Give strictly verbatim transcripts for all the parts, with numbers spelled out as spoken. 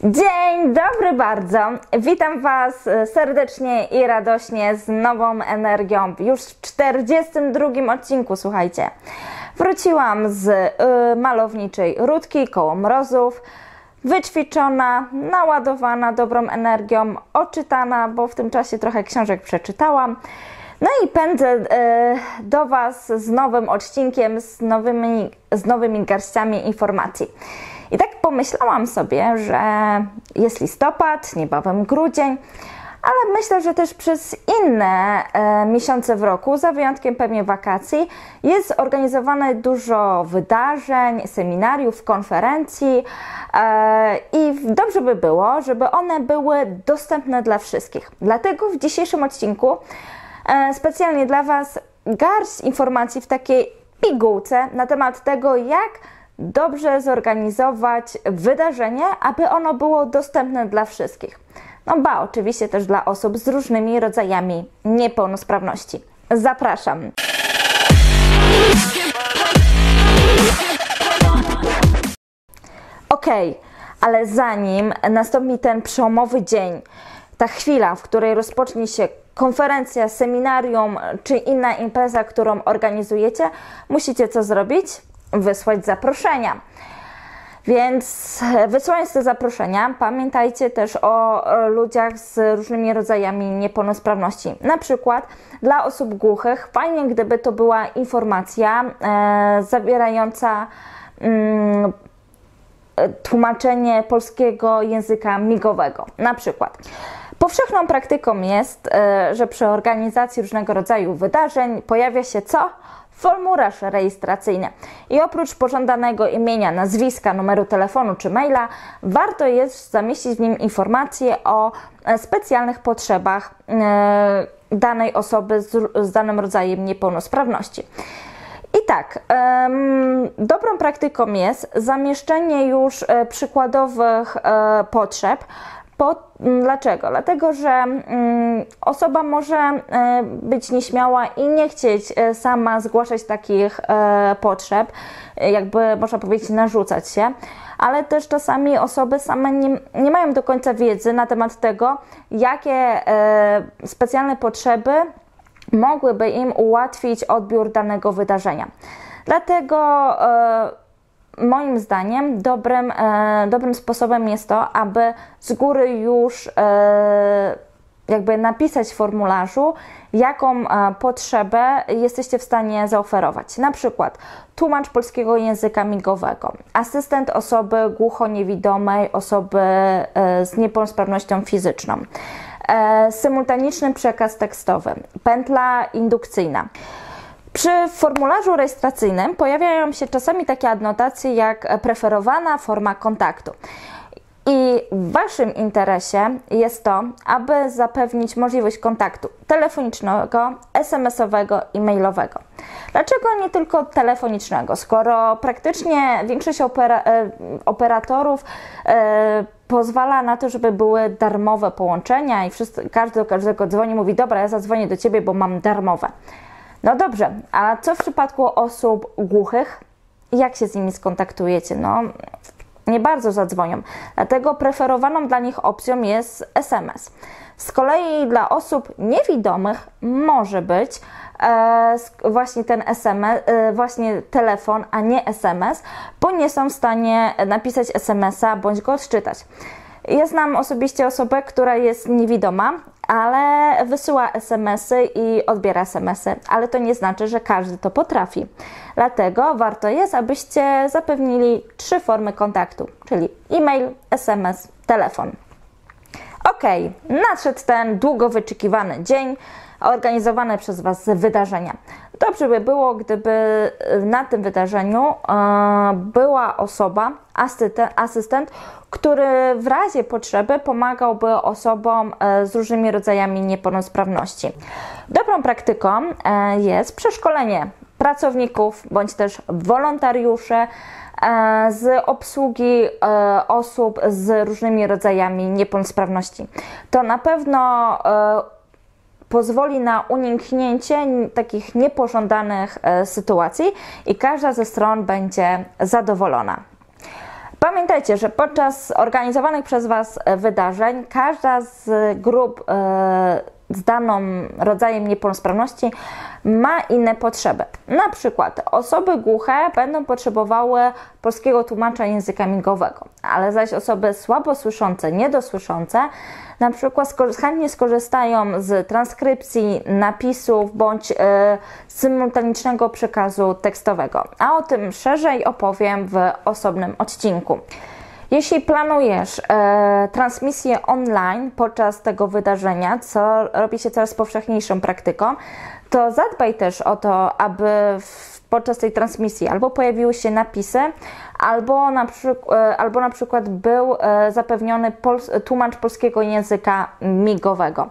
Dzień dobry bardzo, witam Was serdecznie i radośnie z nową energią już w czterdziestym drugim odcinku, słuchajcie. Wróciłam z y, malowniczej Rudki koło Mrozów, wyćwiczona, naładowana dobrą energią, oczytana, bo w tym czasie trochę książek przeczytałam. No i pędzę y, do Was z nowym odcinkiem, z nowymi, z nowymi garściami informacji. I tak pomyślałam sobie, że jest listopad, niebawem grudzień, ale myślę, że też przez inne e, miesiące w roku, za wyjątkiem pewnie wakacji, jest organizowane dużo wydarzeń, seminariów, konferencji e, i dobrze by było, żeby one były dostępne dla wszystkich. Dlatego w dzisiejszym odcinku e, specjalnie dla Was garść informacji w takiej pigułce na temat tego, jak dobrze zorganizować wydarzenie, aby ono było dostępne dla wszystkich. No ba, oczywiście też dla osób z różnymi rodzajami niepełnosprawności. Zapraszam! Ok, ale zanim nastąpi ten przełomowy dzień, ta chwila, w której rozpocznie się konferencja, seminarium czy inna impreza, którą organizujecie, musicie co zrobić? Wysłać zaproszenia. Więc wysyłając te zaproszenia, pamiętajcie też o ludziach z różnymi rodzajami niepełnosprawności. Na przykład dla osób głuchych fajnie, gdyby to była informacja e, zawierająca mm, tłumaczenie polskiego języka migowego. Na przykład powszechną praktyką jest, e, że przy organizacji różnego rodzaju wydarzeń pojawia się co? Formularz rejestracyjny. I oprócz pożądanego imienia, nazwiska, numeru telefonu czy maila, warto jest zamieścić w nim informacje o specjalnych potrzebach e, danej osoby z, z danym rodzajem niepełnosprawności. I tak, ym, dobrą praktyką jest zamieszczenie już e, przykładowych e, potrzeb. Po, dlaczego? Dlatego, że mm, osoba może e, być nieśmiała i nie chcieć e, sama zgłaszać takich e, potrzeb, jakby można powiedzieć narzucać się, ale też czasami osoby same nie, nie mają do końca wiedzy na temat tego, jakie e, specjalne potrzeby mogłyby im ułatwić odbiór danego wydarzenia. Dlatego e, moim zdaniem dobrym, e, dobrym sposobem jest to, aby z góry już e, jakby napisać w formularzu, jaką e, potrzebę jesteście w stanie zaoferować. Na przykład tłumacz polskiego języka migowego, asystent osoby głuchoniewidomej, osoby e, z niepełnosprawnością fizyczną, e, symultaniczny przekaz tekstowy, pętla indukcyjna. Przy formularzu rejestracyjnym pojawiają się czasami takie adnotacje jak preferowana forma kontaktu. I w Waszym interesie jest to, aby zapewnić możliwość kontaktu telefonicznego, es em esowego i mailowego. Dlaczego nie tylko telefonicznego? Skoro praktycznie większość opera operatorów e, pozwala na to, żeby były darmowe połączenia i wszyscy, każdy do każdego dzwoni, mówi: dobra, ja zadzwonię do Ciebie, bo mam darmowe. No dobrze, a co w przypadku osób głuchych? Jak się z nimi skontaktujecie? No, nie bardzo zadzwonią. Dlatego preferowaną dla nich opcją jest es em es. Z kolei dla osób niewidomych może być e, właśnie ten es em es, e, właśnie telefon, a nie es em es, bo nie są w stanie napisać es em esa bądź go odczytać. Ja znam osobiście osobę, która jest niewidoma, ale wysyła es em esy i odbiera es em esy, ale to nie znaczy, że każdy to potrafi. Dlatego warto jest, abyście zapewnili trzy formy kontaktu, czyli e-mail, es em es, telefon. Ok, nadszedł ten długo wyczekiwany dzień, organizowane przez Was wydarzenia. Dobrze by było, gdyby na tym wydarzeniu e, była osoba, asystent, asystent, który w razie potrzeby pomagałby osobom e, z różnymi rodzajami niepełnosprawności. Dobrą praktyką e, jest przeszkolenie pracowników bądź też wolontariuszy e, z obsługi e, osób z różnymi rodzajami niepełnosprawności. To na pewno e, pozwoli na uniknięcie takich niepożądanych e, sytuacji i każda ze stron będzie zadowolona. Pamiętajcie, że podczas organizowanych przez Was wydarzeń każda z grup e, z danym rodzajem niepełnosprawności ma inne potrzeby. Na przykład osoby głuche będą potrzebowały polskiego tłumacza języka migowego, ale zaś osoby słabosłyszące, niedosłyszące na przykład chętnie skorzystają z transkrypcji, napisów bądź y, symultanicznego przekazu tekstowego. A o tym szerzej opowiem w osobnym odcinku. Jeśli planujesz e, transmisję online podczas tego wydarzenia, co robi się coraz powszechniejszą praktyką, to zadbaj też o to, aby w, podczas tej transmisji albo pojawiły się napisy, albo na, przyk- e, albo na przykład był e, zapewniony pols- tłumacz polskiego języka migowego.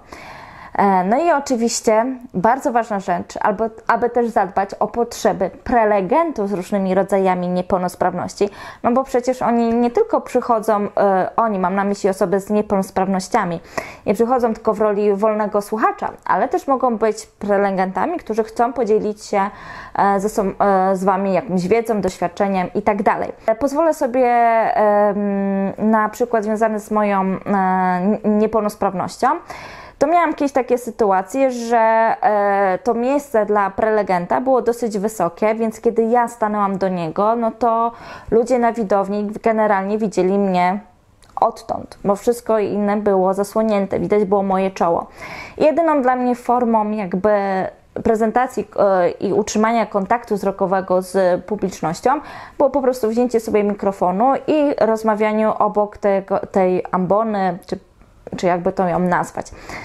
No i oczywiście bardzo ważna rzecz, albo, aby też zadbać o potrzeby prelegentów z różnymi rodzajami niepełnosprawności, no bo przecież oni nie tylko przychodzą, e, oni, mam na myśli osoby z niepełnosprawnościami, nie przychodzą tylko w roli wolnego słuchacza, ale też mogą być prelegentami, którzy chcą podzielić się e, ze sobą, e, z Wami jakimś wiedzą, doświadczeniem i tak dalej. Pozwolę sobie e, na przykład związany z moją e, niepełnosprawnością. To miałam kiedyś takie sytuacje, że e, to miejsce dla prelegenta było dosyć wysokie, więc kiedy ja stanęłam do niego, no to ludzie na widowni generalnie widzieli mnie odtąd, bo wszystko inne było zasłonięte, widać było moje czoło. Jedyną dla mnie formą jakby prezentacji e, i utrzymania kontaktu wzrokowego z publicznością było po prostu wzięcie sobie mikrofonu i rozmawianiu obok tego, tej ambony, czy czy jakby to ją nazwać.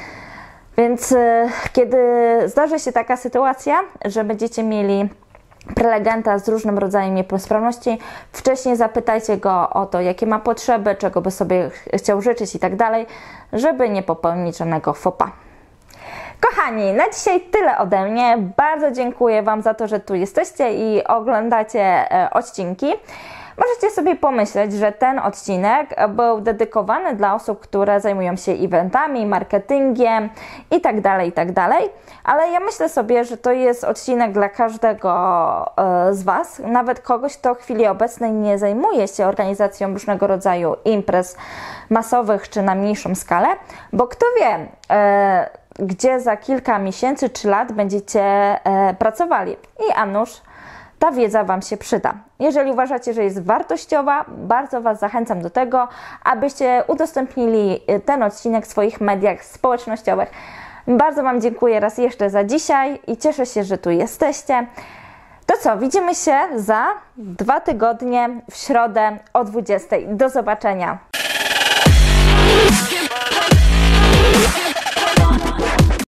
Więc y, kiedy zdarzy się taka sytuacja, że będziecie mieli prelegenta z różnym rodzajem niepełnosprawności, wcześniej zapytajcie go o to, jakie ma potrzeby, czego by sobie ch chciał życzyć i tak dalej, żeby nie popełnić żadnego faux pas. Kochani, na dzisiaj tyle ode mnie. Bardzo dziękuję Wam za to, że tu jesteście i oglądacie e, odcinki. Możecie sobie pomyśleć, że ten odcinek był dedykowany dla osób, które zajmują się eventami, marketingiem itd., itd., ale ja myślę sobie, że to jest odcinek dla każdego z Was, nawet kogoś, kto w chwili obecnej nie zajmuje się organizacją różnego rodzaju imprez masowych czy na mniejszą skalę, bo kto wie, gdzie za kilka miesięcy czy lat będziecie pracowali i a nuż ta wiedza Wam się przyda. Jeżeli uważacie, że jest wartościowa, bardzo Was zachęcam do tego, abyście udostępnili ten odcinek w swoich mediach społecznościowych. Bardzo Wam dziękuję raz jeszcze za dzisiaj i cieszę się, że tu jesteście. To co, widzimy się za dwa tygodnie w środę o dwudziestej. Do zobaczenia.